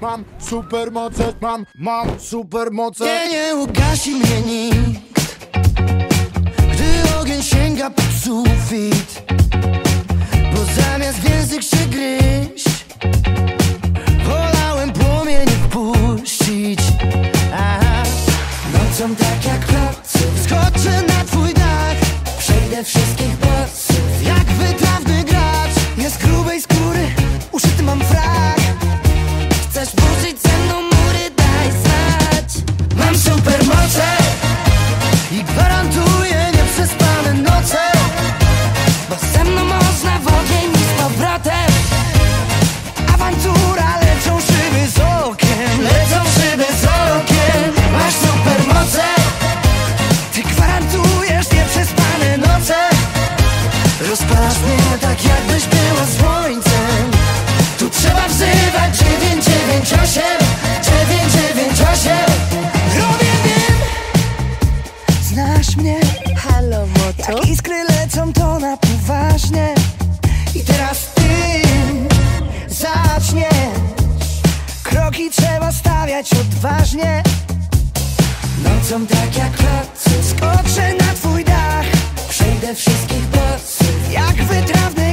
mam supermoce, mam supermoce. Nie ugasi mnie nikt, gdy ogień sięga pod sufit, bo zamiast w język się gryźć, wolałem płomień wpuścić. Nocą tak jak nocy skoczę na twój dach, przejdę wszystkich bossów jak wytrawny gracz. Ja z grubej skóry uszyty mam frak. Chcesz burzyć ze mną mury, daj znać. Mam supermoce i gwarantuję nieprzespane noce, bo ze mną można w ogień i z powrotem. Awantura, lecą szyby z okien, lecą szyby z okien. Masz supermoce, ty gwarantujesz nieprzespane noce. Rozpalasz mnie tak jakbyś była słońcem. Tu trzeba wzywać 998, 998. Robię, wiem, znasz mnie. Halo, moto? Jak iskry lecą to na poważnie. I teraz ty zaczniesz. Kroki trzeba stawiać odważnie. Nocą tak jak nocy skoczę na twój dach, przejdę wszystkich bossów jak wytrawny